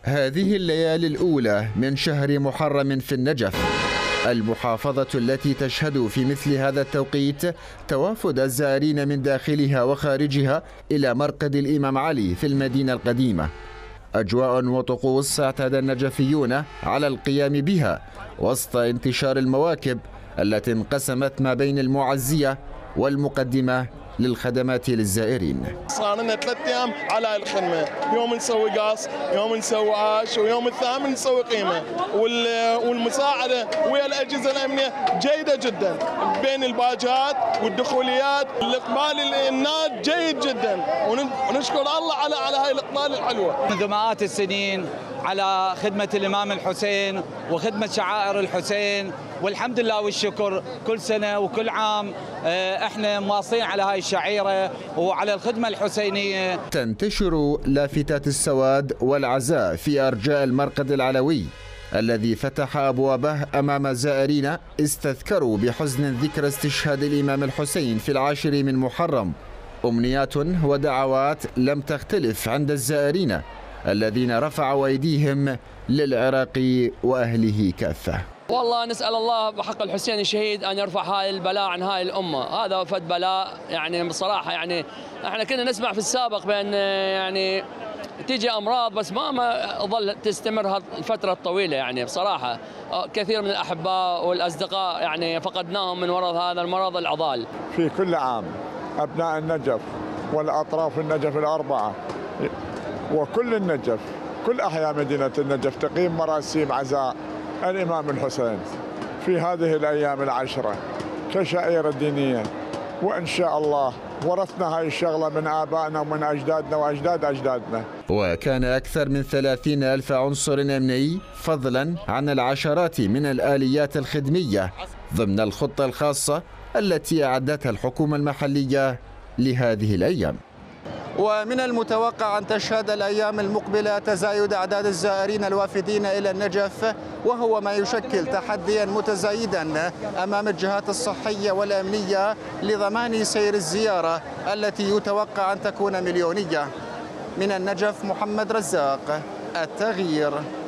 هذه الليالي الأولى من شهر محرم في النجف، المحافظة التي تشهد في مثل هذا التوقيت توافد الزائرين من داخلها وخارجها إلى مرقد الإمام علي في المدينة القديمة. أجواء وطقوس اعتاد النجفيون على القيام بها وسط انتشار المواكب التي انقسمت ما بين المعزية والمقدمة للخدمات للزائرين. صار لنا 3 أيام على الخدمة، يوم نسوي قاص، يوم نسوي عاش، ويوم الثامن نسوي قيمة، والمساعدة ويا الأجهزة الأمنية جيدة جدا بين الباجات والدخوليات، الإقبال الناس جيد جدا، ونشكر الله على هاي الإقبال الحلوة. منذ مئات السنين على خدمة الإمام الحسين وخدمة شعائر الحسين، والحمد لله والشكر كل سنة وكل عام احنا مواصلين على هاي الشعيرة وعلى الخدمة الحسينية. تنتشر لافتات السواد والعزاء في أرجاء المرقد العلوي الذي فتح أبوابه أمام زائرين استذكروا بحزن ذكرى استشهاد الإمام الحسين في 10 من محرم. أمنيات ودعوات لم تختلف عند الزائرين الذين رفعوا أيديهم للعراق وأهله كافة. والله نسأل الله بحق الحسين الشهيد أن يرفع هاي البلاء عن هاي الأمة. هذا فد بلاء يعني بصراحة، يعني احنا كنا نسمع في السابق بأن يعني تيجي أمراض بس ما ظل تستمر الفترة الطويلة. يعني بصراحة كثير من الأحباء والأصدقاء يعني فقدناهم من وراء هذا المرض العضال. في كل عام أبناء النجف والأطراف النجف الأربعة وكل النجف، كل أحياء مدينة النجف تقيم مراسيم عزاء الإمام الحسين في هذه الأيام 10 كشعيرة دينية، وإن شاء الله ورثنا هاي الشغلة من آبائنا ومن أجدادنا وأجداد أجدادنا. وكان أكثر من 30,000 عنصر أمني فضلا عن العشرات من الآليات الخدمية ضمن الخطة الخاصة التي أعدتها الحكومة المحلية لهذه الأيام. ومن المتوقع أن تشهد الأيام المقبلة تزايد أعداد الزائرين الوافدين إلى النجف، وهو ما يشكل تحديا متزايدا أمام الجهات الصحية والأمنية لضمان سير الزيارة التي يتوقع أن تكون مليونية. من النجف محمد رزاق، التغيير.